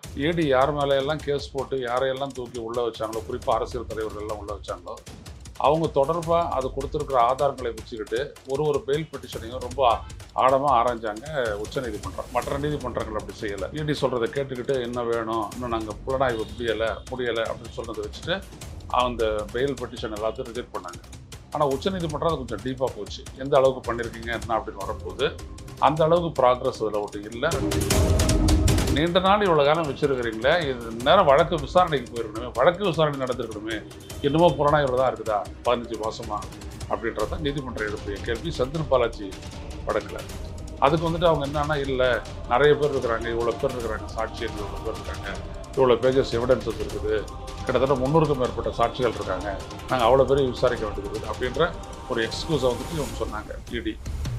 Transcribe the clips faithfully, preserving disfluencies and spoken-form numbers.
ED யார் மேலே எல்லாம் கேஸ் போட்டு யாரையெல்லாம் தூக்கி உள்ளே வச்சாங்களோ, குறிப்பாக அரசியல் தலைவர்கள் எல்லாம் உள்ளே வச்சாங்களோ, அவங்க தொடர்பாக அது கொடுத்துருக்கிற ஆதாரங்களை வச்சுக்கிட்டு ஒரு ஒரு பெயில் பெட்டிஷனையும் ரொம்ப ஆழமாக ஆராய்ஞ்சாங்க உச்சநீதிமன்றம். மற்ற நீதிமன்றங்கள் அப்படி செய்யலை. ஈடி சொல்கிறத கேட்டுக்கிட்டு என்ன வேணும், இன்னும் நாங்கள் புலனாய்வு முடியலை முடியலை அப்படின்னு சொன்னதை வச்சுட்டு அந்த பெயில் பெட்டிஷன் எல்லாத்தையும் ரிஜெக்ட் பண்ணாங்க. ஆனால் உச்சநீதிமன்றம் அது கொஞ்சம் டீப்பாக போச்சு. எந்த அளவுக்கு பண்ணியிருக்கீங்க என்ன அப்படின்னு வரும்போது அந்த அளவுக்கு ப்ராக்ரஸ் அதில் ஒன்று இல்லை. நீண்ட நாள் இவ்வளோ காலம் வச்சுருக்கிறீங்களே, இது நேரம் வழக்கு விசாரணைக்கு போயிருக்கணுமே, வழக்கு விசாரணை நடந்திருக்கணுமே, இன்னமும் புலனாய்வு தான் இருக்குதா பதினஞ்சு மாதமா அப்படின்றத நீதிமன்றம் எழுப்பிய கேள்வி செந்தில் பாலாஜி வழக்கில். அதுக்கு வந்துட்டு அவங்க என்னன்னா, இல்லை நிறைய பேர் இருக்கிறாங்க, இவ்வளோ பேர் இருக்கிறாங்க, சாட்சியங்கள் இவ்வளோ பேர் இருக்காங்க, இவ்வளோ பேஜஸ் எவிடன்சஸ் இருக்குது, கிட்டத்தட்ட முந்நூறுக்கும் மேற்பட்ட சாட்சிகள் இருக்காங்க, நாங்கள் அவ்வளோ பேரையும் விசாரிக்க வேண்டியது அப்படின்ற ஒரு எக்ஸ்கியூஸை வந்துட்டு இவங்க சொன்னாங்க. இடி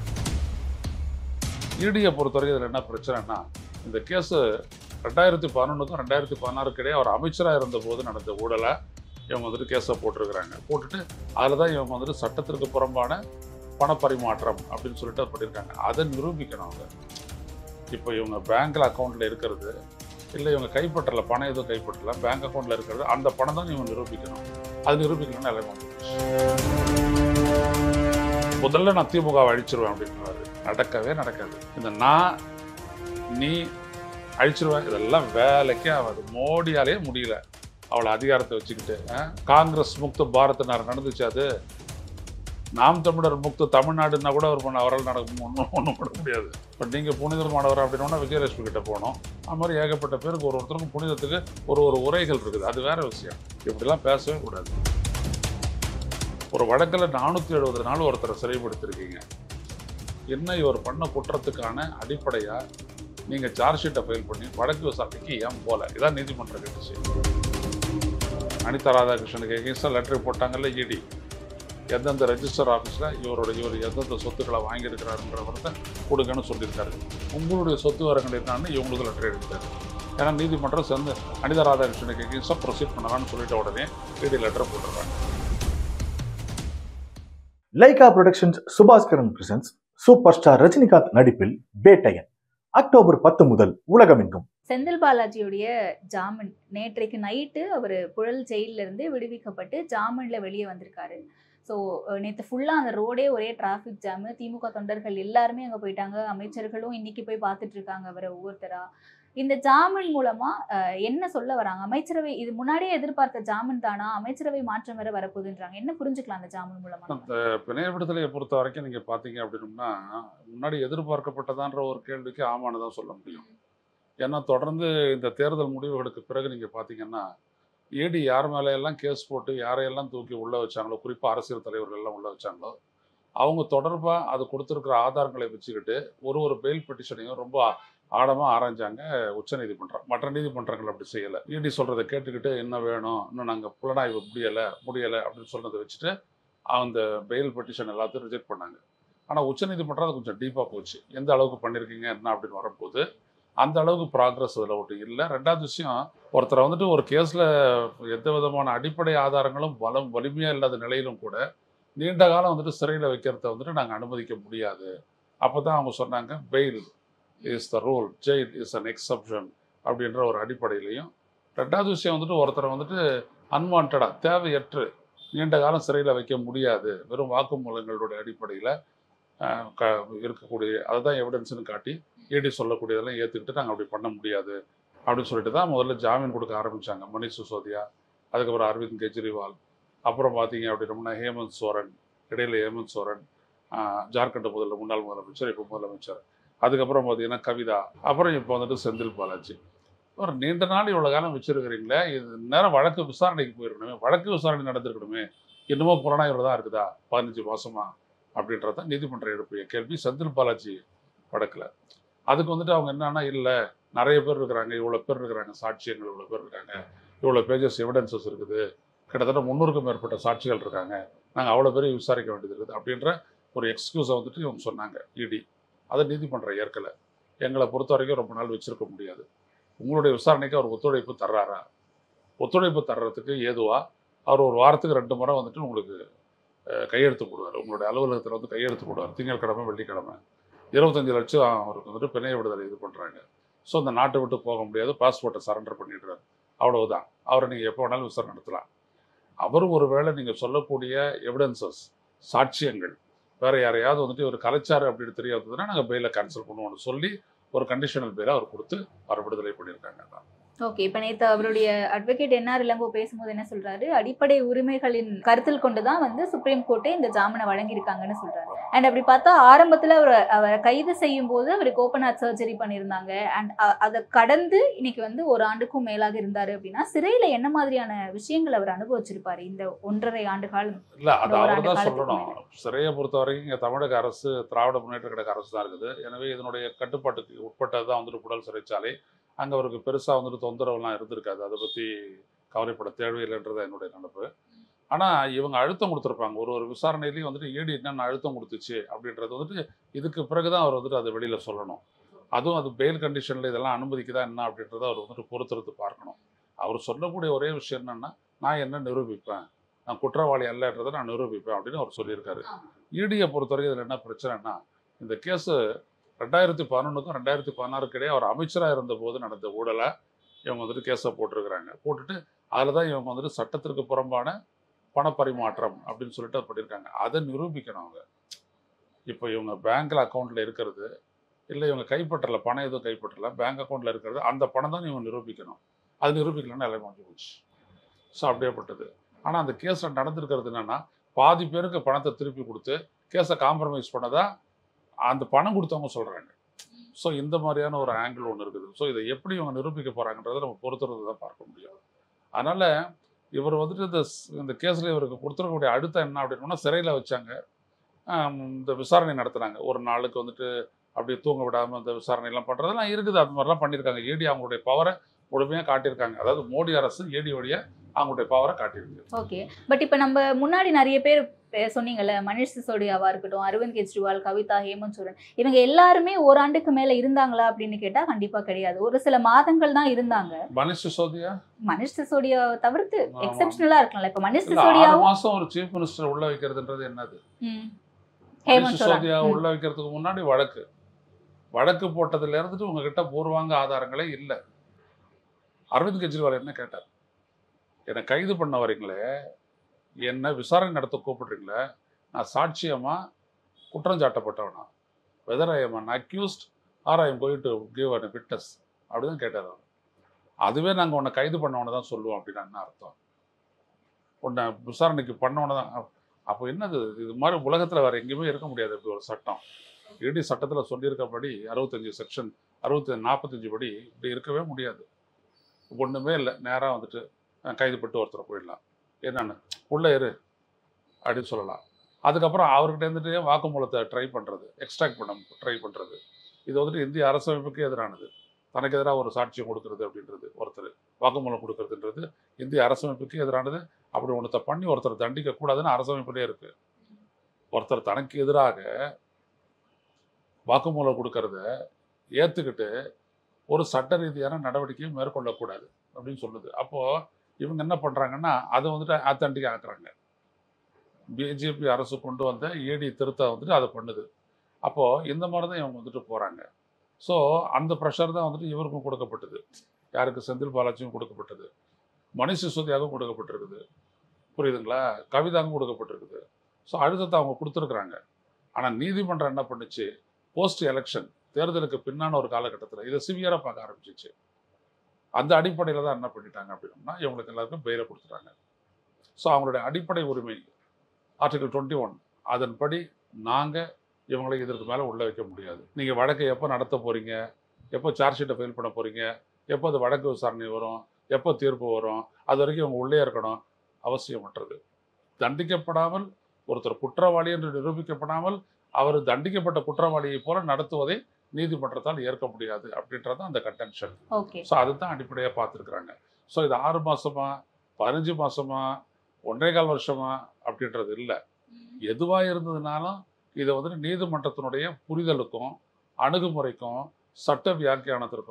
இடியை பொறுத்தவரைக்கும் இதில் என்ன பிரச்சனைனா, இந்த கேஸு ரெண்டாயிரத்தி பதினொன்றுக்கும் ரெண்டாயிரத்தி பதினாறுக்கு இடையே அவர் அமைச்சராக இருந்தபோது நடந்த ஊழலை இவங்க வந்துட்டு கேஸை போட்டிருக்கிறாங்க. போட்டுட்டு அதில் தான் இவங்க வந்துட்டு சட்டத்திற்கு புறம்பான பணப்பரிமாற்றம் அப்படின்னு சொல்லிட்டு அது பண்ணியிருக்காங்க. அதை நிரூபிக்கணும் அவங்க. இப்போ இவங்க பேங்க்கில் அக்கௌண்ட்டில் இருக்கிறது இல்லை, இவங்க கைப்பற்றலை, பணம் எதுவும் கைப்பற்றலை, பேங்க் அக்கௌண்ட்டில் இருக்கிறது, அந்த பணம் தான் இவங்க நிரூபிக்கணும். அது நிரூபிக்கணும்னு எல்லாம் முதல்ல நான் திமுகவை அழிச்சிருவேன் அப்படின்றாரு. நடக்கவே நடக்காது. இந்த நான் நீ அழிச்சிருவேன் இதெல்லாம் வேலைக்கே ஆகாது. மோடியாலே முடியல அவளை அதிகாரத்தை வச்சுக்கிட்டு. காங்கிரஸ் முக்த பாரத்னார் நடந்துச்சு, அது நாம் தமிழர் முக்த தமிழ்நாடுன்னா கூட அவர் பண்ண அவரால் நடக்கும் ஒன்றும் ஒன்றும் பண்ண முடியாது. பட் நீங்கள் புனிதமானவர் அப்படின்னா விஜயலட்சுமி கிட்ட போனோம். அது மாதிரி ஏகப்பட்ட பேருக்கு ஒரு ஒருத்தருக்கும் புனிதத்துக்கு ஒரு ஒரு உரைகள் இருக்குது. அது வேற விஷயம். இப்படிலாம் பேசவே கூடாது. ஒரு வழக்கில் நானூற்றி எழுபது நாள் ஒருத்தரை சிறைப்படுத்திருக்கீங்க. என்ன இவர் பண்ண குற்றத்துக்கான அடிப்படையாக நீங்கள் சார்ஜ் ஷீட்டை ஃபைல் பண்ணி வழக்கு விசாரணைக்கு ஏன் போல? இதான் நீதிமன்றம் கேட்டுச்சு. அனிதா ராதாகிருஷ்ணனுக்கு எகேன்ஸ்டாக லெட்டர் போட்டாங்கல்ல இடி, எந்தெந்த ரெஜிஸ்டர் ஆஃபீஸில் இவரோட இவர் எந்தெந்த சொத்துக்களை வாங்கியிருக்கிறாருன்றவரத்தை கொடுங்கன்னு சொல்லியிருக்காரு. உங்களுடைய சொத்து வரங்கள் என்னன்னு இவங்களுக்கு லெட்டர் எடுத்தார். ஏன்னா நீதிமன்றம் சேர்ந்து அனிதா ராதாகிருஷ்ணனுக்கு எகேன்ஸ்டாக ப்ரொசீட் பண்ணலான்னு சொல்லிட்ட உடனே இடி லெட்டர் போட்டுருக்காங்க. Lyca productions Subaskaran presents super star Rajinikanth நடிப்பில் வேட்டையன் அக்டோபர் பத்து முதல் உலகமெங்கும். செந்தில் பாலாஜியுடைய ஜாமீன் நேற்றைக்கு நைட்டு அவர் புழல் ஜெயிலில் இருந்து விடுவிக்கப்பட்டு ஜாமீனில் வெளியே வந்திருக்காரு. ஸோ நேற்று ஃபுல்லாக அந்த ரோடே ஒரே டிராஃபிக் ஜாமு. திமுக தொண்டர்கள் எல்லாருமே அங்கே போயிட்டாங்க. அமைச்சர்களும் இன்னைக்கு போய் பார்த்துட்டு இருக்காங்க அவரை ஒவ்வொருத்தரா. இந்த ஜாமீன் மூலமா என்ன சொல்ல வராங்க? அமைச்சரவை இது முன்னாடியே எதிர்பார்த்த ஜாமீன் தானா? அமைச்சரவை மாற்றம் வேற வரப்போகுதுன்றாங்க. என்ன புரிஞ்சுக்கலாம் அந்த ஜாமீன் மூலமா? அந்த பிணைய விடுதலையை பொறுத்த வரைக்கும் நீங்க பாத்தீங்க அப்படின்னா, முன்னாடி எதிர்பார்க்கப்பட்டதான்ற ஒரு கேள்விக்கு ஆமான்னு தான் சொல்ல முடியும். ஏன்னா தொடர்ந்து இந்த தேர்தல் முடிவுகளுக்கு பிறகு நீங்க பாத்தீங்கன்னா, ஈடி யார் மேலே எல்லாம் கேஸ் போட்டு யாரையெல்லாம் தூக்கி உள்ள வச்சாங்களோ, குறிப்பா அரசியல் தலைவர்கள் எல்லாம் உள்ள வச்சாங்களோ, அவங்க தொடர்பா அது கொடுத்துருக்கிற ஆதாரங்களை வச்சுக்கிட்டு ஒரு ஒரு பெயில் பெட்டிஷனையும் ரொம்ப ஆழமாக ஆராய்ஞ்சாங்க உச்சநீதிமன்றம். மற்ற நீதிமன்றங்கள் அப்படி செய்யலை. ஈடி சொல்கிறத கேட்டுக்கிட்டு என்ன வேணும், இன்னும் நாங்கள் புலனாய்வு முடியலை முடியலை அப்படின்னு சொன்னதை வச்சுட்டு அந்த பெயில் பெட்டிஷன் எல்லாத்தையும் ரிஜெக்ட் பண்ணாங்க. ஆனால் உச்சநீதிமன்றம் அது கொஞ்சம் டீப்பாக போச்சு. எந்த அளவுக்கு பண்ணியிருக்கீங்க என்ன அப்படின்னு வரும்போது அந்த அளவுக்கு ப்ராக்ரஸ் அதில் ஒன்று இல்லை. ரெண்டாவது விஷயம், ஒருத்தரை வந்துட்டு ஒரு கேஸில் எந்த விதமான அடிப்படை ஆதாரங்களும் பலம் வலிமையாக இல்லாத நிலையிலும் கூட நீண்ட காலம் வந்துட்டு சிறையில் வைக்கிறத வந்துட்டு நாங்கள் அனுமதிக்க முடியாது. அப்போ தான் அவங்க சொன்னாங்க, bail is the rule, jail is an exception அப்படின்ற ஒரு அடிப்படையிலையும். ரெண்டாவது விஷயம் வந்துட்டு, ஒருத்தரை வந்துட்டு அன்வான்டாக தேவையற்று நீண்ட காலம் சிறையில் வைக்க முடியாது, வெறும் வாக்குமூலங்களுடைய அடிப்படையில் க இருக்கக்கூடிய அதை தான் எவிடன்ஸ்னு காட்டி ஈடி சொல்லக்கூடியதெல்லாம் ஏற்றுக்கிட்டு நாங்கள் அப்படி பண்ண முடியாது அப்படின்னு சொல்லிட்டு தான் முதல்ல ஜாமீன் கொடுக்க ஆரம்பித்தாங்க. மணிஷ் சிசோதியா, அதுக்கப்புறம் அரவிந்த் கெஜ்ரிவால், அப்புறம் பார்த்தீங்க அப்படின்னோம்னா ஹேமந்த் சோரன், இடையில ஹேமந்த் சோரன் ஜார்க்கண்ட் முதல்ல முன்னாள் முதலமைச்சர், இப்போ முதலமைச்சர், அதுக்கப்புறம் பார்த்தீங்கன்னா கவிதா, அப்புறம் இப்போ வந்துட்டு செந்தில் பாலாஜி. ஒரு நீண்ட நாள் இவ்வளோ காலம் வச்சுருக்கிறீங்களே, இது நேரம் வழக்கு விசாரணைக்கு போயிருக்கணுமே, வழக்கு விசாரணை நடந்திருக்கணுமே, இன்னமும் புலனாய்வு தான் இருக்குதா பதினஞ்சு மாதமா அப்படின்றத நீதிமன்றம் எழுப்பிய கேள்வி செந்தில் பாலாஜி வழக்கில். அதுக்கு வந்துட்டு அவங்க என்னன்னா, இல்லை நிறைய பேர் இருக்கிறாங்க, இவ்வளோ பேர் இருக்கிறாங்க, சாட்சியங்கள் இவ்வளோ பேர் இருக்காங்க, இவ்வளோ பேஜஸ் எவிடன்சஸ் இருக்குது, கிட்டத்தட்ட முந்நூறுக்கும் மேற்பட்ட சாட்சிகள் இருக்காங்க, நாங்கள் அவ்வளோ பேரையும் விசாரிக்க வேண்டியது இருக்குது அப்படின்ற ஒரு எக்ஸ்கியூஸை வந்துட்டு இவங்க சொன்னாங்க இடி. அதை நீதிமன்றம் ஏற்கலை. எங்களை பொறுத்த வரைக்கும் ரொம்ப நாள் வச்சுருக்க முடியாது, உங்களுடைய விசாரணைக்கு அவர் ஒத்துழைப்பு தர்றாரா, ஒத்துழைப்பு தர்றதுக்கு ஏதுவா அவர் ஒரு வாரத்துக்கு ரெண்டு முறை வந்துட்டு உங்களுக்கு கையெழுத்து போடுவார், உங்களுடைய அலுவலகத்தில் வந்து கையெழுத்து போடுவார். திங்கட்கிழமை வெள்ளிக்கிழமை இருபத்தஞ்சு லட்சம் அவருக்கு வந்துட்டு பிணைய விடுதலை இது பண்ணுறாங்க. ஸோ இந்த நாட்டை விட்டு போக முடியாது, பாஸ்போர்ட்டை சரண்டர் பண்ணிடுறாரு. அவ்வளவுதான். அவரை நீங்கள் எப்போ வேணாலும் விசாரணை நடத்தலாம். அவர் ஒருவேளை நீங்கள் சொல்லக்கூடிய எவிடன்சஸ், சாட்சியங்கள் வேற யாரையாவது வந்துட்டு ஒரு கலைச்சாரு அப்படின்னு தெரிய வந்ததுன்னா நாங்கள் பெயிலை கேன்சல் பண்ணுவோம்னு சொல்லி ஒரு கண்டிஷனல் பெயிலை அவர் கொடுத்து அவர் விடுதலை பண்ணியிருக்காங்க. தான் ஓகே. இப்ப நேத்து அவருடைய அட்வொகேட் என்ஆர் இளங்கோ பேசும்போது என்ன சொல்றாரு, அடிப்படை உரிமைகளின் கருத்தில் கொண்டுதான் வந்து சுப்ரீம் கோர்ட்டே இந்த ஜாமீனை வழங்கியிருக்காங்கன்னு சொல்றாரு. அண்ட் அப்படி பார்த்தா ஆரம்பத்துல அவர் அவரை கைது செய்யும் போது அவருக்கு ஓப்பன் ஹார்ட் சர்ஜரி பண்ணியிருந்தாங்க. அண்ட் அதை கடந்து இன்னைக்கு வந்து ஒரு ஆண்டுக்கும் மேலாக இருந்தாரு அப்படின்னா சிறையில என்ன மாதிரியான விஷயங்கள் அவர் அனுபவிச்சிருப்பாரு இந்த ஒன்றரை ஆண்டு காலம்? இல்ல, அது அவர் தான் சொல்லணும். சிறையை பொறுத்த வரைக்கும் இங்க தமிழக அரசு திராவிட முன்னேற்ற கழக அரசு தான் இருக்குது. எனவே இதனுடைய கட்டுப்பாட்டுக்கு உட்பட்டதுதான் வந்துட்டு புழல் சிறைச்சாலை. அங்கே அவருக்கு பெருசாக வந்துட்டு தொந்தரவுலாம் இருந்திருக்காது. அதை பற்றி கவலைப்பட தேவையில்லைன்றது என்னுடைய நினைப்பு. ஆனால் இவங்க அழுத்தம் கொடுத்துருப்பாங்க. ஒரு ஒரு விசாரணையிலையும் வந்துட்டு ஈடி என்னென்ன அழுத்தம் கொடுத்துச்சு அப்படின்றது வந்துட்டு இதுக்கு பிறகு தான் அவர் வந்துட்டு அதை வெளியில் சொல்லணும். அதுவும் அது பெயில் கண்டிஷனில் இதெல்லாம் அனுமதிக்குதா என்ன அப்படின்றத அவர் வந்துட்டு பொறுத்திருந்து பார்க்கணும். அவர் சொல்லக்கூடிய ஒரே விஷயம் என்னென்னா, நான் என்ன நிரூபிப்பேன், நான் குற்றவாளி அல்லன்றதை நான் நிரூபிப்பேன் அப்படின்னு அவர் சொல்லியிருக்காரு. ஈடியை பொறுத்தவரைக்கும் இதில் என்ன பிரச்சனைனா, இந்த கேஸு ரெண்டாயிரத்தி பதினொன்றுக்கும் ரெண்டாயிரத்தி பதினாறுக்கு இடையே அவர் அமைச்சராக இருந்த போது நடந்த ஊழலை இவங்க வந்துட்டு கேஸை போட்டிருக்கிறாங்க. போட்டுட்டு அதில் தான் இவங்க வந்துட்டு சட்டத்திற்கு புறம்பான பணப்பரிமாற்றம் அப்படின்னு சொல்லிட்டு பண்ணியிருக்காங்க. அதை நிரூபிக்கணும் அவங்க. இப்போ இவங்க பேங்க்கில் அக்கௌண்ட்டில் இருக்கிறது இல்லை, இவங்க கைப்பற்றலை, பணம் எதுவும் கைப்பற்றலை, பேங்க் அக்கௌண்ட்டில் இருக்கிறது, அந்த பணம் தான் இவங்க நிரூபிக்கணும். அது நிரூபிக்கலன்னா எல்லாம் முடிஞ்சு போச்சு. ஸோ அப்படியேப்பட்டது. ஆனால் அந்த கேஸில் நடந்திருக்கிறது என்னென்னா, பாதி பேருக்கு பணத்தை திருப்பி கொடுத்து கேஸை காம்ப்ரமைஸ் பண்ணதா அந்த பணம் கொடுத்தவங்க சொல்கிறாங்க. ஸோ இந்த மாதிரியான ஒரு ஆங்கிள் ஒன்று இருக்குது. ஸோ இதை எப்படி இவங்க நிரூபிக்க போகிறாங்கன்றதை நம்ம பொறுத்துறது தான் பார்க்க முடியும். அதனால் இவர் வந்துட்டு இந்த இந்த கேஸில் இவருக்கு கொடுத்துருக்கக்கூடிய அடுத்த என்ன அப்படின்னா, சிறையில் வச்சாங்க, இந்த விசாரணை நடத்துனாங்க. ஒரு நாளுக்கு வந்துட்டு அப்படியே தூங்க விடாமல் இந்த விசாரணையெல்லாம் பண்ணுறதெல்லாம் இருக்குது. அது மாதிரிலாம் பண்ணியிருக்காங்க. ஏடி அவங்களுடைய பவரை முழுமையாக காட்டியிருக்காங்க. அதாவது மோடி அரசு ஏடியோடைய அவங்களுடைய பவரை காட்டியிருக்கு. ஓகே. பட் இப்போ நம்ம முன்னாடி நிறைய பேர் சொன்னீங்கல்ல, மனிஷ் சிசோடியாவா இருக்கட்டும், அரவிந்த் கெஜ்ரிவால், கவிதா, ஹேமந்த் சோரன், இவங்க எல்லாருமே ஓராண்டுக்கு மேல இருந்தாங்களா அப்படின்னு கேட்டா கண்டிப்பா கிடையாது. ஒரு சில மாதங்கள் தான் இருந்தாங்க. மனிஷ் சிசோடியா மனிஷ் சிசோடியா தவிர்த்து எக்ஸெப்ஷனலா இருக்கலாம். இப்ப மனிஷ் சிசோடியா மாசம் ஒரு சீஃப் மினிஸ்டர் உள்ள வைக்கிறதுன்றது என்னது? மனிஷ் சிசோடியா உள்ள வைக்கிறதுக்கு முன்னாடி வழக்கு வழக்கு போட்டதுல இருந்துட்டு உங்ககிட்ட பூர்வாங்க ஆதாரங்களே இல்லை. அரவிந்த் கெஜ்ரிவால் என்ன கேட்டார், என்னை கைது பண்ண வரீங்களே, என்ன விசாரணை நடத்த கூப்பிடுறீங்களே, நான் சாட்சியமா குற்றம் சாட்டப்பட்டவனா, whether I am an accused or I am going to give an witness அப்படிதான் கேட்டார் அவர். அதுவே நாங்கள் உன்னை கைது பண்ணவனை தான் சொல்லுவோம் அப்படின்னா என்ன அர்த்தம்? உன்னை விசாரணைக்கு பண்ணவனை தான். அப்போ என்னது, இது மாதிரி உலகத்தில் வேறு எங்கேயுமே இருக்க முடியாது இப்படி ஒரு சட்டம். இடி சட்டத்தில் சொல்லியிருக்கபடி அறுபத்தஞ்சு செக்ஷன் அறுபத்தி நாற்பத்தஞ்சு படி இப்படி இருக்கவே முடியாது. ஒன்றுமே இல்லை, நேராக வந்துட்டு கைது பட்டு ஒருத்தர் போயிடலாம், என்னென்னு உள்ளே இரு அப்படின்னு சொல்லலாம். அதுக்கப்புறம் அவர்கிட்ட இருந்துட்டு வாக்குமூலத்தை ட்ரை பண்ணுறது, எக்ஸ்ட்ராக்ட் பண்ண ட்ரை பண்ணுறது, இது வந்துட்டு இந்திய அரசமைப்புக்கு எதிரானது. தனக்கு எதிராக ஒரு சாட்சியம் கொடுக்கறது அப்படின்றது, ஒருத்தர் வாக்குமூலம் கொடுக்கறதுன்றது இந்திய அரசமைப்புக்கு எதிரானது. அப்படி ஒன்றத்தை பண்ணி ஒருத்தர் தண்டிக்க கூடாதுன்னு அரசமைப்புலேயே இருக்கு. ஒருத்தர் தனக்கு எதிராக வாக்குமூலம் கொடுக்கறத ஏற்றுக்கிட்டு ஒரு சட்ட ரீதியான நடவடிக்கையும் மேற்கொள்ளக்கூடாது அப்படின்னு சொல்லுது. அப்போது இவங்க என்ன பண்ணுறாங்கன்னா அதை வந்துட்டு ஆத்தன்டிக் ஆக்குறாங்க. பிஜேபி அரசு கொண்டு வந்த ஏடி திருத்தம் வந்துட்டு அதை பண்ணுது. அப்போது இந்த மாதிரி தான் இவங்க வந்துட்டு போகிறாங்க. ஸோ அந்த ப்ரெஷர் தான் வந்துட்டு இவருக்கும் கொடுக்கப்பட்டது. யாருக்கு? செந்தில் பாலாஜியும் கொடுக்கப்பட்டது, மனிஷ் சிசோடியாவுக்கும் கொடுக்கப்பட்டிருக்குது, புரியுதுங்களா, கவிதாவும் கொடுக்கப்பட்டிருக்குது. ஸோ அழுத்தத்தை அவங்க கொடுத்துருக்குறாங்க. ஆனால் நீதிமன்றம் என்ன பண்ணுச்சு, போஸ்ட் எலெக்ஷன் தேர்தலுக்கு பின்னான ஒரு காலகட்டத்தில் இதை சிவியராக பார்க்க ஆரம்பிச்சிச்சு. அந்த அடிப்படையில் தான் என்ன பண்ணிட்டாங்க அப்படின்னா, இவங்களுக்கு எல்லாருக்கும் பெயிலை கொடுத்துட்டாங்க. ஸோ அவங்களுடைய அடிப்படை உரிமை ஆர்டிகல் டுவெண்ட்டி ஒன் அதன்படி நாங்கள் இவங்களை இதற்கு மேலே உள்ள வைக்க முடியாது. நீங்கள் வழக்கை எப்போ நடத்த போகிறீங்க, எப்போ சார்ஜ் ஷீட்டை ஃபைல் பண்ண போகிறீங்க, எப்போ அது வழக்கு விசாரணை வரும், எப்போ தீர்ப்பு வரும், அது வரைக்கும் இவங்க உள்ளே இருக்கணும், அவசியமற்றது. தண்டிக்கப்படாமல் ஒருத்தர் குற்றவாளி என்று நிரூபிக்கப்படாமல் அவர் தண்டிக்கப்பட்ட குற்றவாளியை போல நடத்துவதை நீதிமன்றத்தால் ஏற்க முடியாது அப்படின்றது அந்த கன்டென்ஷன். ஸோ அதுதான் அடிப்படையாக பார்த்துருக்குறாங்க. ஸோ இது ஆறு மாசமா பதினஞ்சு மாசமா ஒன்றே கால் வருஷமா அப்படின்றது இல்லை. எதுவாக இருந்ததுனாலும் இதை வந்துட்டு நீதிமன்றத்தினுடைய புரிதலுக்கும் அணுகுமுறைக்கும் சட்ட வியாக்கியானத்திற்கும்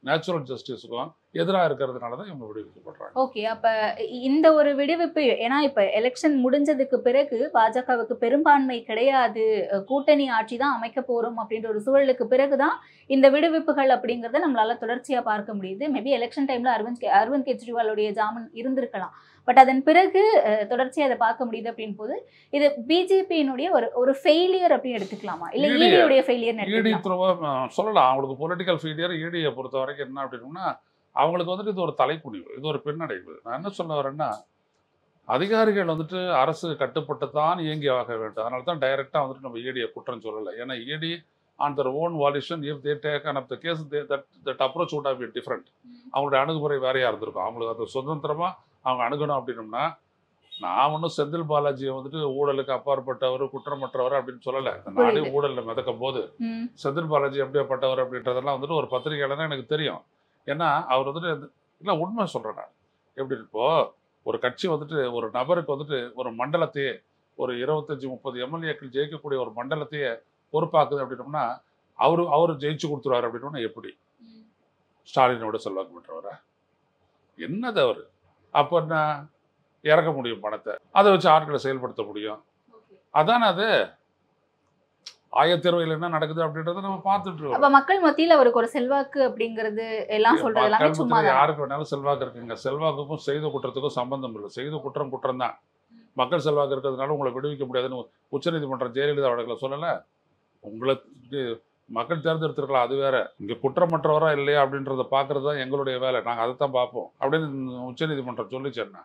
நேச்சுரல் ஜஸ்டிஸுக்கும் எதிராக இருக்கிறதுனால தான் இவங்க விடுவிக்கப்படுறாங்க. ஓகே, அப்ப இந்த ஒரு விடுவிப்பு, ஏன்னா இப்ப எலெக்ஷன் முடிஞ்சதுக்கு பிறகு பாஜகவுக்கு பெரும்பான்மை கிடையாது, கூட்டணி ஆட்சி தான் அமைக்க போறோம் அப்படின்ற ஒரு சூழலுக்கு பிறகுதான் இந்த விடுவிப்புகள் அப்படிங்கறத நம்மளால தொடர்ச்சியா பார்க்க முடியுது. மேபி எலெக்ஷன் டைம்ல அரவிந்த் கெ- அரவிந்த் கெஜ்ரிவாலுடைய ஜாமீன் இருந்திருக்கலாம், பட் அதன் பிறகு அஹ், தொடர்ச்சியா அதை பார்க்க முடியுது அப்படின் போது இது பிஜேபியினுடைய ஒரு ஒரு ஃபெயிலியர் அப்படின்னு எடுத்துக்கலாமா, இல்ல ஈடி ஈடியுடைய ஃபெயிலியர் ஈடி எடுத்துக்கலாமா? த்ரூவா சொல்லலாம். அவங்களுக்கு பொலிட்டிக்கல் ஃபெயிலியர் ஈடியை பொறுத்த வரைக்கும் என்ன அப்படின்னா, அவங்களுக்கு வந்துட்டு இது ஒரு தலைக்குனிவு, இது ஒரு பின்னடைவு. நான் என்ன சொல்ல வரேன்னா, அதிகாரிகள் வந்துட்டு அரசு கட்டுப்பட்டு தான் இயங்கி ஆக வேண்டும். அதனால தான் டைரக்டாக வந்துட்டு நம்ம ஈடியை குற்றம் சொல்லலை. ஏன்னா ED on their own volition if they take an of the case that that approach would have been different. அவங்களுடைய அணுகுமுறை வேறையாக இருந்திருக்கும். அவங்களுக்கு அது சுதந்திரமாக அவங்க அணுகணும் அப்படின்னோம்னா, நான் ஒன்றும் செந்தில் பாலாஜியை வந்துட்டு ஊழலுக்கு அப்பாற்பட்டவர் குற்றமற்றவர் அப்படின்னு சொல்லலை. இந்த நாடே புரியுது. ஊழலில் மிதக்கும் போது ம், செந்தில் பாலாஜி எப்படியாப்பட்டவர் அப்படின்றதெல்லாம் வந்துட்டு ஒரு பத்திரிகையாளர் எனக்கு தெரியும். ஏன்னா அவர் வந்துட்டு இந்த- இல்லை உண்மை சொல்கிறேன் நான். எப்படி இப்போ ஒரு கட்சி வந்துட்டு ஒரு நபருக்கு வந்துட்டு ஒரு மண்டலத்தையே ஒரு இருபத்தஞ்சி முப்பது எம்எல்ஏக்கள் ஜெயிக்கக்கூடிய ஒரு மண்டலத்தையே பொறுப்பாக்குது அப்படின்னோம்னா அவரு அவர் ஜெயிச்சு கொடுத்துருவாரு அப்படின்னா எப்படி? ஸ்டாலினோட செல்வாக்கு பெற்றவரா? என்னது அவர்? அப்போ என்ன இறக்க முடியும் பணத்தை, அதை வச்சு ஆட்களை செயல்படுத்த முடியும். அதானே அது. ஆயத்தேர்வையில் என்ன நடக்குது அப்படின்றத நம்ம பார்த்துட்டு இருக்கோம். அப்ப மக்கள் மத்தியில அவருக்கு ஒரு செல்வாக்கு அப்படிங்கிறது எல்லாம் சொல்றது எல்லாமே மக்கள் சும்மா மத்தியில யாருக்கு வேணாலும் செல்வாக்கு இருக்குங்க. செல்வாக்குக்கும் செய்த குற்றத்துக்கும் சம்பந்தம் இல்லை. செய்த குற்றம் குற்றம் தான். மக்கள் செல்வாக்கு இருக்கிறதுனால உங்களை விடுவிக்க முடியாதுன்னு உச்சநீதிமன்றம் ஜெயலலிதா வழக்குல சொல்லலை. உங்களை இது மக்கள் தேர்ந்தெடுத்திருக்கலாம், அது வேற. இங்க குற்றமற்றவரா இல்லையா அப்படின்றத பார்க்கறது தான் எங்களுடைய வேலை, நாங்கள் அதை தான் பார்ப்போம் அப்படின்னு உச்சநீதிமன்றம் சொல்லிச்சேன்னா.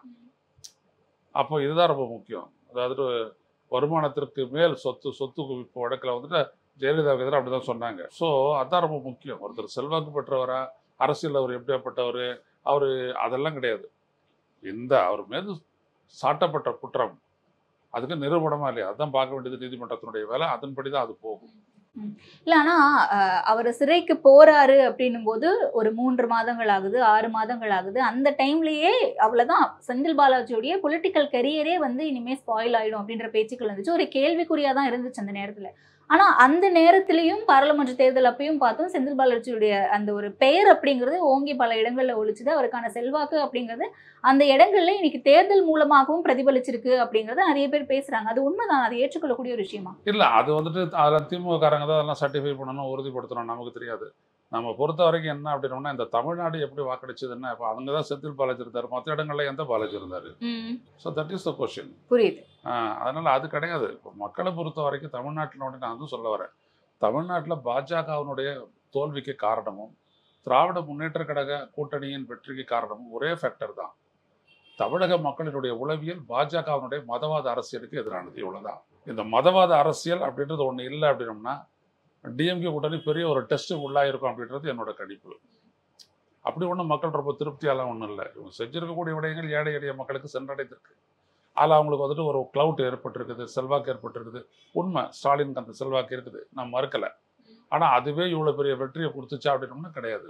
அப்போ இதுதான் ரொம்ப முக்கியம். அதாவது வருமானத்திற்கு மேல் சொத்து சொத்து குவிப்பு வழக்கில் வந்துட்டு ஜெயலலிதாவுக்கு எதிராக அப்படி தான் சொன்னாங்க. ஸோ அதான் ரொம்ப முக்கியம். ஒருத்தர் செல்வாக்கு பெற்றவரா, அரசியல் அவர் எப்படியாப்பட்டவர், அவர் அதெல்லாம் கிடையாது. இந்த அவர் மீது சாட்டப்பட்ட குற்றம் அதுக்கு நிரூபணமா இல்லையா, அதுதான் பார்க்க வேண்டியது நீதிமன்றத்தினுடைய வேலை. அதன்படி தான் அது போகும். இல்ல. ஆனா அஹ், அவர் சிறைக்கு போறாரு அப்படின்னும் போது ஒரு மூன்று மாதங்கள் ஆகுது, ஆறு மாதங்கள் ஆகுது. அந்த டைம்லயே அவ்வளவுதான், செந்தில் பாலாஜியோடைய பொலிட்டிக்கல் கரியரே வந்து இனிமே ஸ்பாயில் ஆயிடும் அப்படின்ற பேச்சுக்கள் இருந்துச்சு. ஒரு கேள்விக்குறியா தான் இருந்துச்சு அந்த நேரத்துல. ஆனா அந்த நேரத்திலையும் பாராளுமன்ற தேர்தல் அப்பயும் பார்த்தோம், செந்தில் பாலாஜியுடைய அந்த ஒரு பெயர் அப்படிங்கிறது ஓங்கி பல இடங்கள்ல ஒழிச்சுது. அவருக்கான செல்வாக்கு அப்படிங்கிறது அந்த இடங்கள்ல இன்னைக்கு தேர்தல் மூலமாகவும் பிரதிபலிச்சிருக்கு அப்படிங்கறத நிறைய பேர் பேசுறாங்க. அது உண்மைதான், அதை ஏற்றுக்கொள்ளக்கூடிய ஒரு விஷயமா? இல்லை, அது வந்துட்டு அதில் திமுக காரங்க தான் அதெல்லாம் சர்டிஃபை பண்ணணும், உறுதிப்படுத்தணும். நமக்கு தெரியாது. நம்ம பொறுத்த வரைக்கும் என்ன அப்படின்னோம்னா, இந்த தமிழ்நாடு எப்படி வாக்களிச்சதுன்னா, இப்போ அவங்க தான் செந்தில் பாலாஜி இருந்தார், மற்ற இடங்கள்ல எந்த பாலாஜி இருந்தார்? So that is the question. புரியுது. அதனால அது கிடையாது. இப்போ மக்களை பொறுத்த வரைக்கும் தமிழ்நாட்டினோட நான் வந்து சொல்ல வரேன், தமிழ்நாட்டில் பாஜகவினுடைய தோல்விக்கு காரணமும் திராவிட முன்னேற்ற கழக கூட்டணியின் வெற்றிக்கு காரணமும் ஒரே ஃபேக்டர் தான். தமிழக மக்களினுடைய உளவியல் பாஜகவினுடைய மதவாத அரசியலுக்கு எதிரானது, இவ்வளவுதான். இந்த மதவாத அரசியல் அப்படின்றது ஒன்று இல்லை அப்படின்னோம்னா டிஎம்கே கூட்டணி பெரிய ஒரு டெஸ்ட்டு உள்ளாயிருக்கும் அப்படின்றது என்னோட கணிப்பு. அப்படி ஒன்றும் மக்கள் ரொம்ப திருப்தியாலாம் ஒன்றும் இல்லை. இவங்க செஞ்சிருக்கக்கூடிய விடயங்கள் ஏழை எளிய மக்களுக்கு சென்றடைந்திருக்கு. அதில் அவங்களுக்கு வந்துட்டு ஒரு கிளவுட் ஏற்பட்டிருக்குது, செல்வாக்கு ஏற்பட்டிருக்குது. உண்மை, ஸ்டாலினுக்கு அந்த செல்வாக்கு இருக்குது, நான் மறுக்கலை. ஆனால் அதுவே இவ்வளோ பெரிய வெற்றியை கொடுத்துச்சா அப்படின்னோம்னா கிடையாது.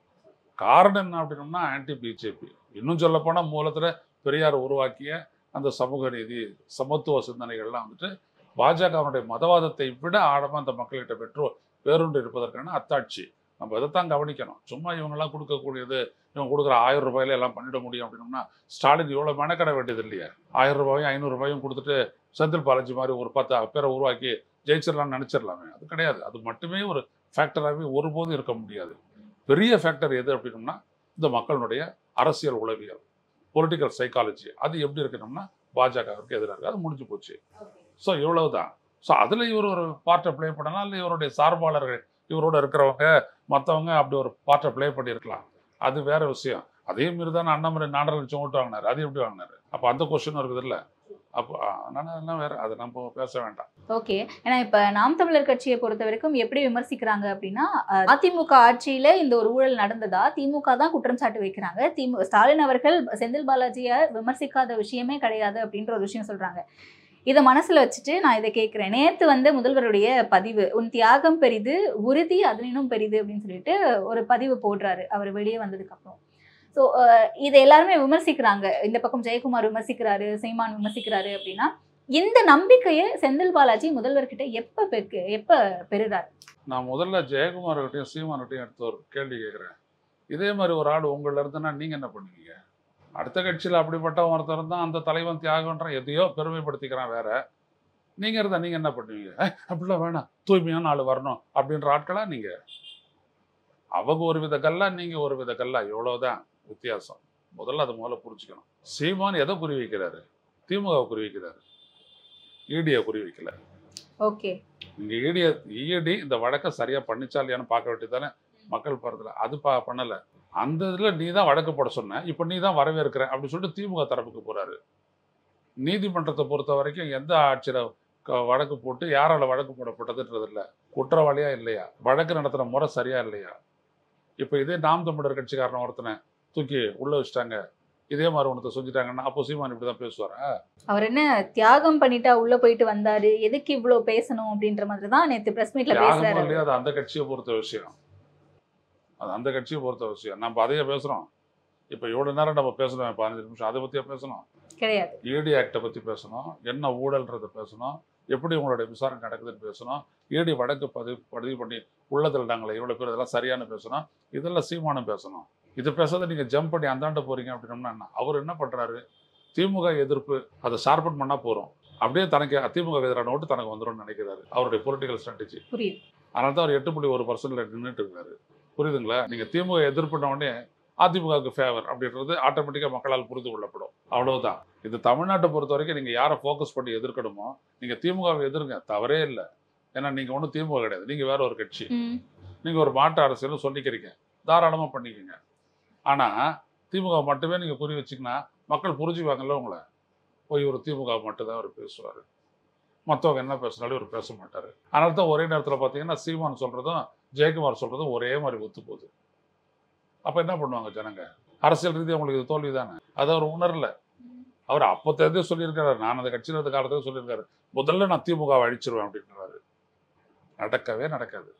காரணம் என்ன அப்படின்னோம்னா ஆன்டி பிஜேபி. இன்னும் சொல்லப்போனால் மூலத்தில் பெரியார் உருவாக்கிய அந்த சமூக நீதி சமத்துவ சிந்தனைகள்லாம் வந்துட்டு பாஜகவினுடைய மதவாதத்தை விட ஆழமாக அந்த மக்கள்கிட்ட பெற்று வேறுண்டு இருப்பதற்கான அத்தாட்சி. நம்ம இதைத்தான் கவனிக்கணும். சும்மா இவங்கெல்லாம் கொடுக்கக்கூடியது, இவங்க கொடுக்குற ஆயிரம் ரூபாயில எல்லாம் பண்ணிட முடியும் அப்படின்னோம்னா ஸ்டாலின் இவ்வளோ மெனக்கட வேண்டியது இல்லையா? ஆயிரம் ரூபாயும் ஐநூறு ரூபாயும் கொடுத்துட்டு செந்தில் பாலாஜி மாதிரி ஒரு பத்து பேரை உருவாக்கி ஜெயிச்சிடலாம்னு நினச்சிடலாமே. அது கிடையாது. அது மட்டுமே ஒரு ஃபேக்டராகவே ஒருபோதும் இருக்க முடியாது. பெரிய ஃபேக்டர் எது அப்படின்னோம்னா இந்த மக்களுடைய அரசியல் உளவியல், பொலிட்டிக்கல் சைக்காலஜி. அது எப்படி இருக்கணும்னா பாஜகவுக்கு எதிராக இருக்குது. அது முடிஞ்சு போச்சு. ஸோ இவ்வளவுதான். ஸோ அதில் இவர் ஒரு பார்ட்டை ப்ளே பண்ணலாம், இல்லை இவருடைய சார்பாளர்கள் இவரோட இருக்கிறவங்க மற்றவங்க அப்படி ஒரு பார்ட்டை ப்ளே பண்ணியிருக்கலாம். அது வேற விஷயம். அதே மாரி தான் அண்ணாமலை நாலரை லட்சம் ஓட்டு வாங்கினார். அது எப்படி வாங்கினாரு? அப்போ அந்த கொஸ்டின் இருக்குது இல்லை? அப்போ அதனால அதெல்லாம் வேற, அதை நம்ம பேச வேண்டாம். ஓகே. ஏன்னா இப்ப நாம் தமிழர் கட்சியை பொறுத்த வரைக்கும் எப்படி விமர்சிக்கிறாங்க அப்படின்னா, அதிமுக ஆட்சியில இந்த ஒரு ஊழல் நடந்ததா திமுக தான் குற்றம் சாட்டு வைக்கிறாங்க. திமுக ஸ்டாலின் அவர்கள் செந்தில் பாலாஜியை விமர்சிக்காத விஷயமே கிடையாது அப்படின்ற ஒரு விஷயம் சொல்றாங்க. இதை மனசுல வச்சுட்டு நான் இதை கேட்கிறேன். நேத்து வந்து முதல்வருடைய பதிவு, உன் தியாகம் பெரிது உறுதி அதனினும் பெரிது அப்படின்னு சொல்லிட்டு ஒரு பதிவு போடுறாரு அவர் வெளியே வந்ததுக்கு அப்புறம். ஸோ இதை எல்லாருமே விமர்சிக்கிறாங்க. இந்த பக்கம் ஜெயக்குமார் விமர்சிக்கிறாரு, சீமான் விமர்சிக்கிறாரு. அப்படின்னா இந்த நம்பிக்கையை செந்தில் பாலாஜி முதல்வர்கிட்ட எப்ப பெருக்கு எப்ப பெறுறாரு? நான் முதல்ல ஜெயக்குமார்கிட்டையும் சீமான்கிட்டையும் எடுத்து ஒரு கேள்வி கேட்குறேன். இதே மாதிரி ஒரு ஆள் உங்களில் இருந்துன்னா நீங்கள் என்ன பண்ணுவீங்க? அடுத்த கட்சியில் அப்படிப்பட்ட ஒருத்தர் இருந்தால் அந்த தலைவன் தியாகன்ற எதையோ பெருமைப்படுத்திக்கிறான் வேற. நீங்கள் இருந்தால் நீங்கள் என்ன பண்ணுவீங்க? அப்படிலாம் வேணாம், தூய்மையான ஆள் வரணும் அப்படின்ற ஆட்களா நீங்கள்? அவங்க ஒரு வித கல்லா, நீங்கள் ஒரு வித கல்லா, இவ்வளோதான் வித்தியாசம். முதல்ல அதை முதல்ல புரிஞ்சுக்கணும். சீமான் எதை குறி வைக்கிறாரு? திமுகவை குறி வைக்கிறாரு, ஈடியை குறி வைக்கல. ஓகே, இங்கே ஈடிய ஈடி இந்த வழக்கை சரியாக பண்ணிச்சா இல்லையான்னு பார்க்க வேண்டியது தானே மக்கள் படத்தில். அது பா பண்ணலை. அந்த இதில் நீ தான் வழக்கு போட சொன்ன, இப்போ நீ தான் வரவேற்கிற அப்படின்னு சொல்லிட்டு திமுக தரப்புக்கு போகிறாரு. நீதிமன்றத்தை பொறுத்த வரைக்கும் எந்த ஆட்சியில் வழக்கு போட்டு யாரால் வழக்கு போடப்பட்டதுன்றது இல்லை, குற்றவாளியா இல்லையா, வழக்கு நடத்துகிற முறை சரியா இல்லையா. இப்போ இதே நாம் தமிழர் கட்சிக்காரன் ஒருத்தனை தூக்கி உள்ளே வச்சுட்டாங்க, இதே மாதிரி ஒன்றத்தை செஞ்சுட்டாங்கன்னா அப்போ சீமான் இப்படி தான் பேசுவாரா? அவர் என்ன தியாகம் பண்ணிட்டா உள்ள போயிட்டு வந்தாரு, எதுக்கு இவ்வளோ பேசணும் அப்படின்ற மாதிரி தான் நேற்று பிரஸ் மீட்ல பேசுறாரு. இல்லையா, அது அந்த கட்சியை பொறுத்த விஷயம், அது அந்த கட்சியை பொறுத்த விஷயம். நம்ம அதையே பேசுகிறோம். இப்போ இவ்வளோ நேரம் நம்ம பேசணும், பதினஞ்சு நிமிஷம் அதை பற்றியே பேசணும் கிடையாது. ஈடி ஆக்டை பற்றி பேசணும், என்ன ஊழல்ன்றதை பேசணும், எப்படி உங்களுடைய விசாரணை நடக்குதுன்னு பேசணும், ஈடி வழக்கு பதிவு பதிவு பண்ணி உள்ளதில் நாங்களே இவ்வளோ பேர் இதெல்லாம் சரியான பேசணும், இதெல்லாம் சீமானும் பேசணும். இது பேசாத நீங்கள் ஜம்ப் பண்ணி அந்தாண்ட போகிறீங்க அப்படின்னோம்னா என்ன? அவர் என்ன பண்ணுறாரு? திமுக எதிர்ப்பு அதை ஷார்பன் பண்ணால் போகிறோம், அப்படியே தனக்கு திமுக எதிரான ஓட்டு தனக்கு வந்துடும் நினைக்கிறாரு. அவருடைய பொலிட்டிக்கல் ஸ்ட்ராட்டஜி புரியுது. அதனால தான் அவர் எட்டு புள்ளி ஒரு பர்சன்ட்ல நின்றுட்டு இருக்காரு. புரியுதுங்களா? நீங்கள் திமுக எதிர்ப்புன உடனே அதிமுகவுக்கு ஃபேவர் அப்படின்றது ஆட்டோமேட்டிக்காக மக்களால் புரிந்து கொள்ளப்படும். அவ்வளவுதான். இது தமிழ்நாட்டை பொறுத்த வரைக்கும் நீங்கள் யாரை ஃபோக்கஸ் பண்ணி எதிர்க்கணுமோ நீங்கள் திமுகவை எதிர்ங்க, தவறே இல்லை. ஏன்னா நீங்கள் ஒன்றும் திமுக கிடையாது, நீங்கள் வேற ஒரு கட்சி. நீங்கள் ஒரு மாற்று அரசியலும் சொல்லிக்கிறீங்க, தாராளமாக பண்ணிக்கோங்க. ஆனால் திமுக மட்டுமே நீங்கள் குறி வச்சிங்கன்னா மக்கள் புரிஞ்சுக்குவாங்கல்ல உங்களை. போய் ஒரு திமுக மட்டும்தான் அவர் பேசுவார், மற்றவங்க என்ன பேசுனாலும் இவர் பேச மாட்டார். அதனால தான் ஒரே நேரத்தில் பார்த்தீங்கன்னா சீமான் சொல்கிறதும் ஜெயக்குமார் சொல்கிறதும் ஒரே மாதிரி ஒத்து போகுது. அப்போ என்ன பண்ணுவாங்க ஜனங்க? அரசியல் ரீதியாக அவங்களுக்கு இது தோல்வி தானே. அதை அவர் உணரல. அவர் அப்போ தெரிஞ்சே சொல்லியிருக்காரு, நான் அந்த கட்சியில் இருந்த காலத்தையும் சொல்லியிருக்காரு, முதல்ல நான் திமுகவை அழிச்சிருவேன் அப்படின்றாரு. நடக்கவே நடக்காது.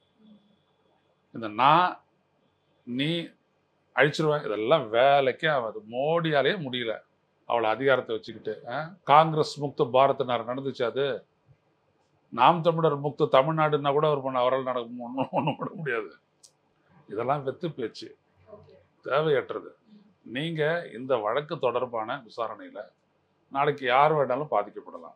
இந்த நான் நீ அழிச்சிருவேன் இதெல்லாம் வேலைக்கே ஆகாது. மோடியாலே முடியல அவளை அதிகாரத்தை வச்சுக்கிட்டு. காங்கிரஸ் முக்த பாரத்னார் நடந்துச்சு, அது நாம் தமிழர் முக்த தமிழ்நாடுன்னா கூட அவர் பண்ண அவரால் நடக்கும் ஒன்றும் ஒன்றும் பண்ண முடியாது. இதெல்லாம் வெத்து பேச்சு, தேவையற்றது. நீங்கள் இந்த வழக்கு தொடர்பான விசாரணையில் நாளைக்கு யார் வேணாலும் பாதிக்கப்படலாம்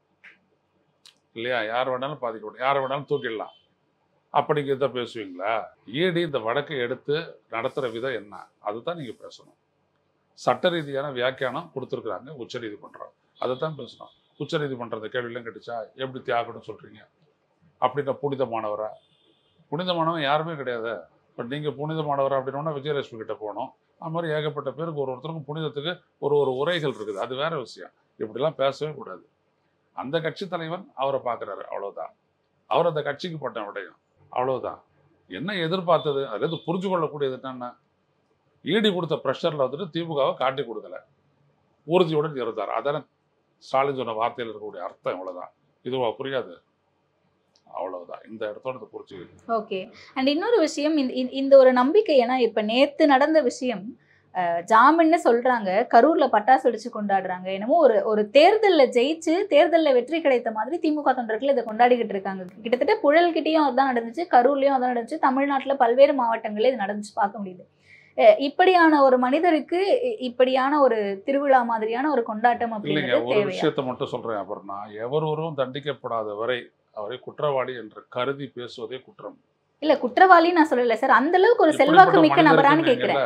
இல்லையா? யார் வேணாலும் பாதிக்கப்படலாம், யாரை வேணாலும் தூக்கிடலாம். அப்படிங்கிறத பேசுவீங்களா? ஈடி இந்த வழக்கை எடுத்து நடத்துகிற விதம் என்ன, அதுதான் நீங்கள் பேசணும். சட்ட ரீதியான வியாக்கியானம் கொடுத்துருக்குறாங்க உச்ச நீதிமன்றம், அதை தான் பேசணும். உச்ச நீதிமன்றத்தை கேள்வியெல்லாம் கேட்டுச்சா? எப்படி தியாகம்னு சொல்கிறீங்க? அப்படின்னா புனிதமானவரா? புனிதமானவன் யாருமே கிடையாது. பட் நீங்கள் புனிதமானவரா அப்படின்னா விஜயலட்சுமி கிட்ட போகணும். அது மாதிரி ஏகப்பட்ட பேருக்கு ஒரு ஒருத்தருக்கும் புனிதத்துக்கு ஒரு ஒரு உரைகள் இருக்குது, அது வேற விஷயம். இப்படிலாம் பேசவே கூடாது. அந்த கட்சி தலைவன் அவரை பார்க்குறாரு, அவ்வளோதான். அவர் அந்த கட்சிக்கு பட்ட விடயம், அவ்வளோதான். என்ன எதிர்பார்த்தது அது புரிஞ்சு கொள்ளக்கூடியது என்னன்னா, ஈடி கொடுத்த ப்ரெஷரில் வந்துட்டு திமுகவை காட்டி கொடுக்கல, ஊர்தியுடன் இருந்தார். அதான ஸ்டாலின் சொன்ன வார்த்தையில் இருக்கக்கூடிய அர்த்தம். இவ்வளோதான். இதுவா புரியாது? அவ்வளவுதான். இந்த இடத்தோட புரிச்சு. ஓகே. அண்ட் இன்னொரு விஷயம், இந்த ஒரு நம்பிக்கை, ஏன்னா இப்ப நேத்து நடந்த விஷயம் ஜாமீன்னு சொல்றாங்க, கரூர்ல பட்டாசு வெடிச்சு கொண்டாடுறாங்க. என்னமோ ஒரு ஒரு தேர்தலில் ஜெயிச்சு தேர்தலில் வெற்றி கிடைத்த மாதிரி திமுக தொண்டர்கள் இதை கொண்டாடிக்கிட்டு இருக்காங்க. கிட்டத்தட்ட புழல்கிட்டையும் அதுதான் நடந்துச்சு, கரூர்லயும் அதான் நடந்துச்சு, தமிழ்நாட்டில் பல்வேறு மாவட்டங்களே இது நடந்துச்சு, பார்க்க முடியுது. இப்படியான ஒரு மனிதருக்கு இப்படியான ஒரு திருவிழா மாதிரியான ஒரு கொண்டாட்டம் அப்படிங்கிறது தேவையா? ஒரு விஷயத்தை மட்டும் சொல்றேன், அப்புறம் நான் எவரொருவரும் தண்டிக்கப்படாத வரை அவரை குற்றவாளி என்று கருதி பேசுவதே குற்றம். இல்ல, குற்றவாளி நான் சொல்லல சார். அந்த அளவுக்கு ஒரு செல்வாக்கு மிக்க நபரான்னு கேட்கிறேன்.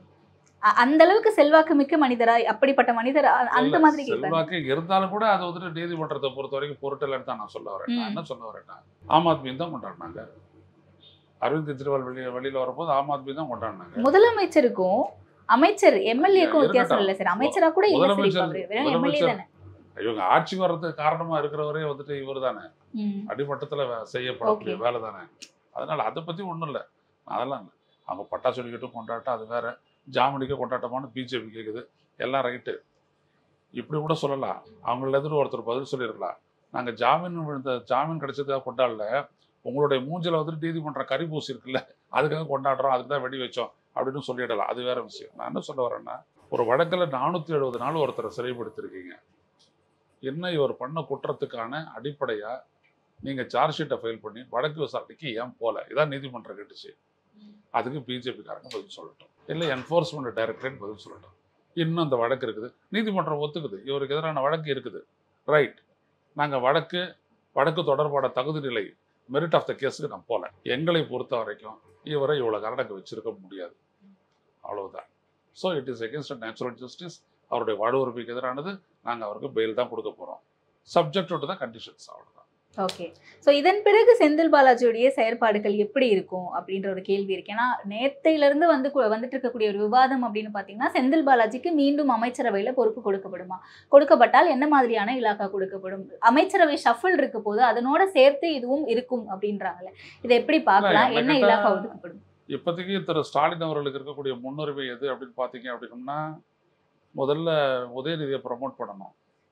அந்த அளவுக்கு செல்வாக்கு மிக்க மனிதரா, அப்படிப்பட்ட மனிதர் அந்த மாதிரி செல்வாக்கு இருந்தாலும் கூட அது வந்துட்டு நீதிமன்றத்தை பொறுத்த வரைக்கும் பொருட்டலன்னு தான் நான் சொல்ல வரேன். நான் என்ன சொல்ல வரேன்னா, ஆம் ஆத்மி தான் கொண்டாடினாங்க. அரவிந்த் கெஜ்ரிவால் வெளியே வெளியில வரும்போது ஆம் ஆத்மி தான் கொண்டாடினாங்க. முதலமைச்சருக்கும் அமைச்சர் எம்எல்ஏக்கும் வித்தியாசம் இல்ல சார். அமைச்சரா கூட இல்ல சார், எம்எல்ஏ தானே. இவங்க ஆட்சி வர்றதுக்கு காரணமா இருக்கிறவரே வந்துட்டு இவர் தானே, அடிமட்டத்துல செய்யப்படக்கூடிய வேலை தானே. அதனால அதை பத்தி ஒண்ணும் இல்லை, அதெல்லாம் இல்லை. அவங்க பட்டாசு வெடிக்கட்டும், கொண்டாட்டம், அது வேற. ஜாமீனுக்கு கொண்டாட்டமானு பிஜேபி கேட்குது, எல்லாம் ரைட்டு. இப்படி கூட சொல்லலாம். அவங்கள எதிர்த்து ஒருத்தர் பதில் சொல்லியிருக்கலாம், நாங்கள் ஜாமீன் விழுந்த ஜாமீன் கிடைச்சதுக்காக கொண்டாடல, உங்களுடைய மூஞ்சில் வந்துட்டு நீதிமன்றம் கறி பூசி இருக்குல்ல, அதுக்காக கொண்டாடுறோம், அதுக்கு தான் வெடி வச்சோம் அப்படின்னு சொல்லிடலாம். அது வேற விஷயம். நான் என்ன சொல்ல வரேன்னா, ஒரு வழக்கில் நானூற்றி எழுபது நாள் ஒருத்தரை சிறைப்படுத்திருக்கீங்க. என்ன இவர் பண்ண குற்றத்துக்கான அடிப்படையா நீங்க சார்ஜ் ஷீட்டை ஃபைல் பண்ணி வழக்கு விசாரணைக்கு ஏன் போல? இதான் நீதிமன்றம் கேட்டுச்சு. அதுக்கு பிஜேபி காரங்க பதில் சொல்லட்டும். இல்லை என்ஃபோர்ஸ்மெண்ட் டைரக்டரேட் பதில் சொல்லட்டும். இன்னும் அந்த வழக்கு இருக்குது, நீதிமன்றம் ஒத்துக்குது, இவருக்கு எதிரான வழக்கு இருக்குது, ரைட். நாங்கள் வழக்கு வழக்கு தொடர்பான தகுதி நிலை மெரிட் ஆஃப் த கேஸுக்கு நான் போகல. எங்களை பொறுத்த வரைக்கும் இவரை இவ்வளோ கரடக்கு வச்சிருக்க முடியாது, அவ்வளவுதான். So it is against natural justice. அவருடைய வாழ் உரிமைக்கு எதிரானது. நாங்கள் அவருக்கு பெயில் தான் கொடுக்க போகிறோம், சப்ஜெக்ட் டு த கண்டிஷன்ஸ், அவ்வளோதான். ஓகே. ஸோ இதன் பிறகு செந்தில் பாலாஜியுடைய செயற்பாடுகள் எப்படி இருக்கும் அப்படின்ற ஒரு கேள்வி இருக்கு. ஏன்னா நேத்தையிலிருந்து வந்து வந்துட்டு இருக்கக்கூடிய ஒரு விவாதம் அப்படின்னு பார்த்தீங்கன்னா, செந்தில் பாலாஜிக்கு மீண்டும் அமைச்சரவையில் பொறுப்பு கொடுக்கப்படுமா, கொடுக்கப்பட்டால் என்ன மாதிரியான இலாக்கா கொடுக்கப்படும், அமைச்சரவை ஷஃபிள் இருக்க போது அதனோட சேர்த்து இதுவும் இருக்கும் அப்படின்றாங்கல்ல, இதை எப்படி பார்க்கலாம், என்ன இலாக்கா ஒதுக்கப்படும்? இப்போதைக்கு திரு ஸ்டாலின் அவர்களுக்கு இருக்கக்கூடிய முன்னுரிமை எது அப்படின்னு பார்த்தீங்க அப்படின்னா, முதல்ல உதயநிதியை ப்ரமோட் பண்ணணும்.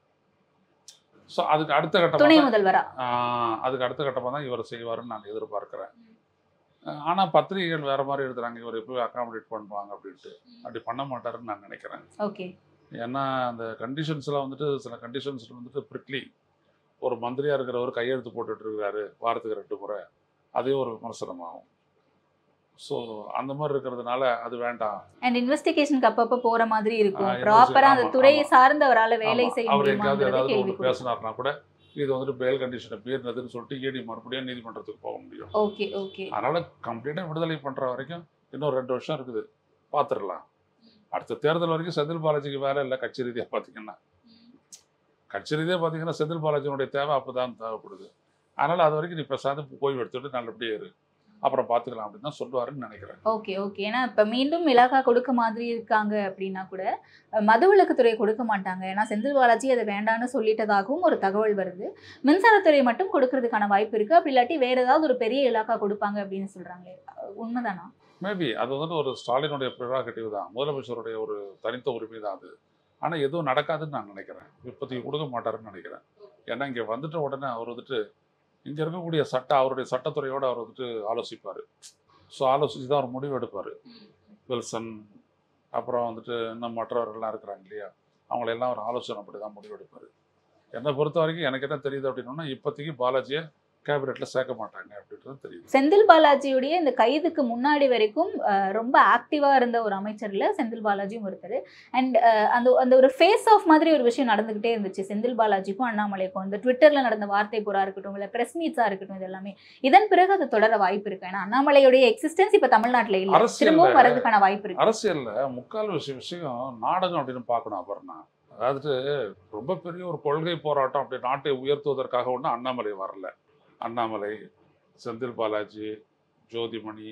ஸோ அதுக்கு அடுத்த கட்டமாக துணை முதல்வரா அதுக்கு அடுத்த கட்டமாக தான் இவர் செய்வாருன்னு நான் எதிர்பார்க்குறேன். ஆனால் பத்திரிகைகள் வேற மாதிரி எழுதுறாங்க, இவர் எப்படி அகாமடேட் பண்ணுவாங்க அப்படின்ட்டு. அப்படி பண்ண மாட்டாருன்னு நான் நினைக்கிறேன். ஓகே. ஏன்னா அந்த கண்டிஷன்ஸ்லாம் வந்துட்டு சில கண்டிஷன்ஸ் வந்துட்டு பிரிக்லி ஒரு மந்திரியாக இருக்கிறவர் கையெழுத்து போட்டுட்டு இருக்காரு வாரத்துக்கு ரெண்டு முறை, அதே ஒரு விமர்சனமாகும். ஸோ அந்த மாதிரி இருக்கிறதுனால அது வேண்டாம். அண்ட் இன்வெஸ்டிகேஷனுக்கு அப்பப்போ போற மாதிரி இருக்கும், ப்ராப்பரா அந்த துறையை சார்ந்தவரால வேலை செய்ய அவர் எங்கேயாவது ஏதாவது முடியுமா ஒன்று பேசினார்னா கூட இது வந்துட்டு பெயில் கண்டிஷனை மீறினதுன்னு சொல்லிட்டு ஈடி மறுபடியும் நீதிமன்றத்துக்கு போக முடியும். Okay okay. அதனால கம்ப்ளீட்டாக விடுதலை பண்ற வரைக்கும் இன்னும் ரெண்டு வருஷம் இருக்குது, பார்த்துடலாம். அடுத்த தேர்தல் வரைக்கும் செந்தில் பாலாஜிக்கு வேலை இல்லை. கட்சி ரீதியாக பார்த்தீங்கன்னா கட்சி ரீதியாக பார்த்தீங்கன்னா செந்தில் பாலாஜியினுடைய தேவை அப்போதான் தேவைப்படுது. அதனால அது வரைக்கும் நீ பேசாத ஓய்வு எடுத்துட்டு நல்லபடியே இரு, அப்புறம் பார்த்துக்கலாம் அப்படின்னு தான் சொல்லுவாருன்னு நினைக்கிறேன். Okay okay. ஏன்னா இப்போ மீண்டும் இலாக்கா கொடுக்க மாதிரி இருக்காங்க அப்படின்னா கூட மதுவிலக்குத்துறை கொடுக்க மாட்டாங்க. ஏன்னா செந்தில் பாலாஜி அதை வேண்டான்னு சொல்லிட்டதாகவும் ஒரு தகவல் வருது. மின்சாரத்துறை மட்டும் கொடுக்கறதுக்கான வாய்ப்பு இருக்கு, அப்படி இல்லாட்டி வேற ஏதாவது ஒரு பெரிய இலாக்கா கொடுப்பாங்க அப்படின்னு சொல்றாங்க, உண்மைதானா? மேபி அது வந்துட்டு ஒரு ஸ்டாலினுடைய ப்ரிராகட்டிவ் தான், முதலமைச்சருடைய ஒரு தனித்த உரிமை தான் அது. ஆனால் எதுவும் நடக்காதுன்னு நான் நினைக்கிறேன், இப்போதைக்கு கொடுக்க மாட்டாருன்னு நினைக்கிறேன். ஏன்னா இங்கே வந்துட்ட உடனே அவர் வந்துட்டு இங்கே இருக்கக்கூடிய சட்ட அவருடைய சட்டத்துறையோடு அவர் வந்துட்டு ஆலோசிப்பார். ஸோ ஆலோசித்து தான் அவர் முடிவு எடுப்பார். வில்சன் அப்புறம் வந்துட்டு இன்னும் மற்றவர்கள்லாம் இருக்கிறாங்க இல்லையா, அவங்களெல்லாம் ஒரு ஆலோசனை அப்படி தான் முடிவு எடுப்பார். என்னை பொறுத்த வரைக்கும் எனக்கு என்ன தெரியுது அப்படின்னா, இப்போதைக்கு பாலாஜியை கேபினெட்டில் சேர்க்க மாட்டாங்க அப்படின்றது தெரியுது. செந்தில் பாலாஜியுடைய இந்த கைதுக்கு முன்னாடி வரைக்கும் ரொம்ப ஆக்டிவாக இருந்த ஒரு அமைச்சர்ல செந்தில் பாலாஜியும் ஒருத்தர். அண்ட் அந்த அந்த ஒரு ஃபேஸ் ஆஃப் மாதிரி ஒரு விஷயம் நடந்துகிட்டே இருந்துச்சு செந்தில் பாலாஜிக்கும் அண்ணாமலைக்கும். இந்த ட்விட்டரில் நடந்த வார்த்தை போரா இருக்கட்டும், இல்லை ப்ரெஸ் மீட்ஸாக இருக்கட்டும், இது எல்லாமே இதன் பிறகு அது தொடர வாய்ப்பு இருக்கு. ஏன்னா அண்ணாமலையுடைய எக்ஸிஸ்டன்ஸ் இப்போ தமிழ்நாட்டில் இல்லை, திரும்பவும் வரதுக்கான வாய்ப்பு இருக்கு. அரசியலில் முக்கால் விஷயம் விஷயம் நாடகம் அப்படின்னு பார்க்கணும். அப்புறம்னா அதாவது ரொம்ப பெரிய ஒரு கொள்கை போராட்டம் அப்படி நாட்டை உயர்த்துவதற்காக ஒன்றும் அண்ணாமலை வரல. அண்ணாமலை, செந்தில் பாலாஜி, ஜோதிமணி,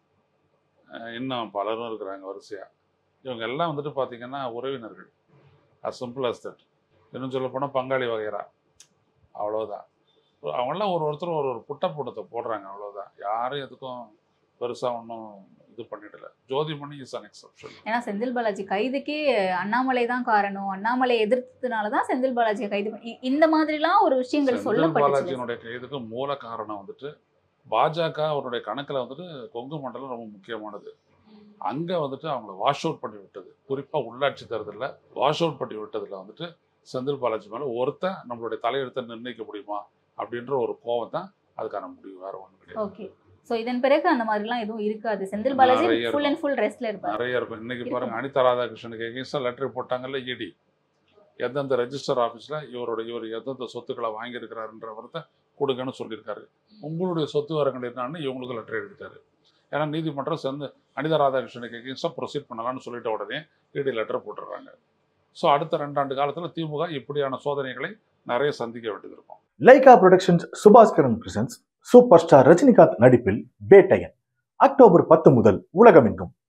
இன்னும் பலரும் இருக்கிறாங்க வரிசையாக. இவங்க எல்லாம் வந்துட்டு பார்த்தீங்கன்னா உறவினர்கள், as simple as that. இன்னும் சொல்ல போனால் பங்காளி வகைரா, அவ்வளோதான். அவங்களாம் ஒரு ஒருத்தர் ஒரு ஒரு புட்டப்பூட்டத்தை போடுறாங்க, அவ்வளோதான். யாரும் எதுக்கும் பெருசாக ஒன்றும் இது பண்ணிடல. Jothimani is an exception. ஏன்னா செந்தில் பாலாஜி கைதுக்கே அண்ணாமலை தான் காரணம், அண்ணாமலை எதிர்த்ததுனால தான் செந்தில் பாலாஜியை கைது பண்ணி இந்த மாதிரிலாம் ஒரு விஷயங்கள் சொல்லப்பட்டுச்சு. பாலாஜியினுடைய கைதுக்கு மூல காரணம் வந்துட்டு பாஜக அவருடைய கணக்கில் வந்துட்டு கொங்கு மண்டலம் ரொம்ப முக்கியமானது. அங்கே வந்துட்டு அவங்கள வாஷ் அவுட் பண்ணி விட்டது, குறிப்பாக உள்ளாட்சி தேர்தலில் வாஷ் அவுட் பண்ணி விட்டதில் வந்துட்டு செந்தில் பாலாஜி மேலே ஒருத்தன் நம்மளுடைய தலையெழுத்தை நிர்ணயிக்க முடியுமா அப்படின்ற ஒரு கோவம் தான் அதுக்கான முடிவு, வேற ஒன்றும் கிடையாது. ஓகே. ஸோ இதன் பிறகு அந்த மாதிரிலாம் எதுவும் இருக்காது. Senthil Balaji full and full ரெஸ்ட்ல இருப்பார். நிறைய இருக்கும். இன்னைக்கு பாருங்க, அனிதா ராதாகிருஷ்ணனுக்கு எகென்ஸ்டா லெட்டர் போட்டாங்கல்ல இடி, எந்தெந்த ரெஜிஸ்டர் ஆஃபீஸில் இவரோட இவர் எந்தெந்த சொத்துக்களை வாங்கியிருக்கிறாருன்றவரத்தை கொடுங்கன்னு சொல்லியிருக்காரு. உங்களுடைய சொத்து வரங்கள் என்னன்னு இவங்களுக்கு லெட்டர் எடுத்தாரு. ஏன்னா நீதிமன்றம் சேர்ந்து அனிதா ராதாகிருஷ்ணனுக்கு எகென்ஸ்டாக ப்ரொசீட் பண்ணலாம்னு சொல்லிட்ட உடனே இடி லெட்டர் போட்டுடுறாங்க. ஸோ அடுத்த ரெண்டாண்டு காலத்தில் திமுக இப்படியான சோதனைகளை நிறைய சந்திக்க வேண்டியது இருக்கும். Lyca productions Subaskaran presents super star Rajinikanth நடிப்பில் பேட்டையன் அக்டோபர் பத்து முதல் உலகமெங்கும்.